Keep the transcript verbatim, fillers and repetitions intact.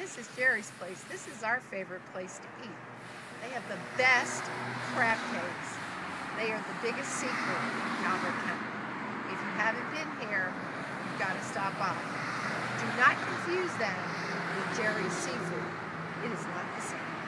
this is Jerry's place. This is our favorite place to eat. They have the best crab cakes. They are the biggest secret in Calvert County. If you haven't been here, you've got to stop by. Do not confuse them with Jerry's seafood. It is not the same.